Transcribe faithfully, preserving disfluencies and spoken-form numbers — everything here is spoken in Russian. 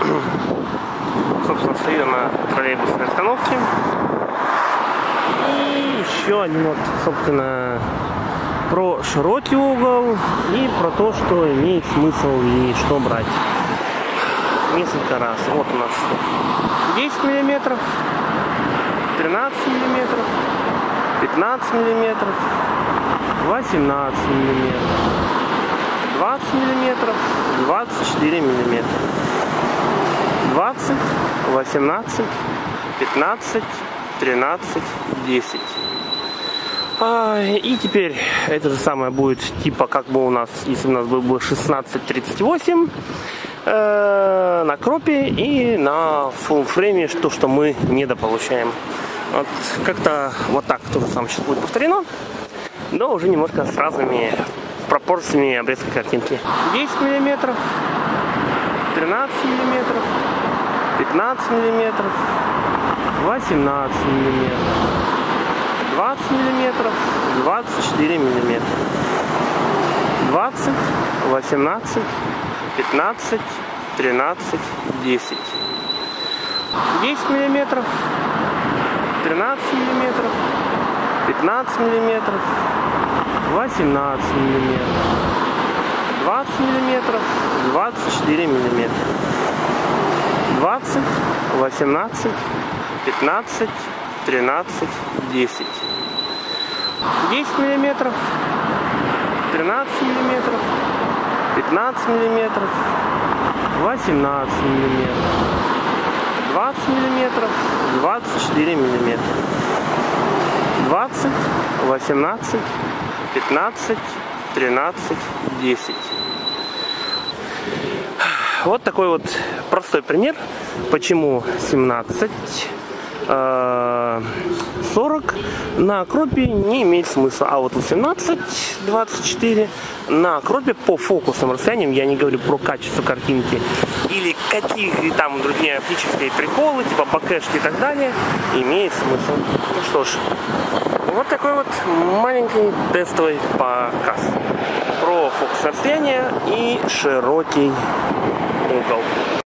Собственно, стою на троллейбусной остановке. И еще один вот, собственно, про широкий угол и про то, что имеет смысл и что брать. Несколько раз. Вот у нас десять миллиметров, тринадцать миллиметров, пятнадцать миллиметров, восемнадцать миллиметров, двадцать миллиметров, двадцать четыре миллиметра, двадцать, восемнадцать, пятнадцать, тринадцать, десять. А, и теперь это же самое будет типа как бы у нас, если у нас был бы шестнадцать тридцать восемь э, на кропе и на фуллфрейме, то, что мы недополучаем. Вот как-то вот так то же самое сейчас будет повторено, но уже немножко с разными пропорциями обрезка картинки. десять миллиметров, тринадцать миллиметров, пятнадцать миллиметров, восемнадцать миллиметров, двадцать миллиметров, двадцать четыре миллиметра, двадцать, восемнадцать, пятнадцать, тринадцать, десять, десять миллиметров, тринадцать миллиметров, пятнадцать миллиметров, восемнадцать миллиметров, двадцать миллиметров, двадцать четыре миллиметра, двадцать, восемнадцать, пятнадцать, тринадцать, десять, десять миллиметров, тринадцать миллиметров, пятнадцать миллиметров, восемнадцать миллиметров, двадцать миллиметров, двадцать четыре миллиметра, двадцать, восемнадцать, пятнадцать, тринадцать, десять. Вот такой вот простой пример, почему семнадцать сорок на кропе не имеет смысла, а вот восемнадцать двадцать четыре на кропе по фокусным расстояниям, я не говорю про качество картинки или какие там другие оптические приколы, типа бакешки и так далее, имеет смысл. Ну что ж, вот такой вот маленький тестовый показ про фокусное расстояние и широкий угол.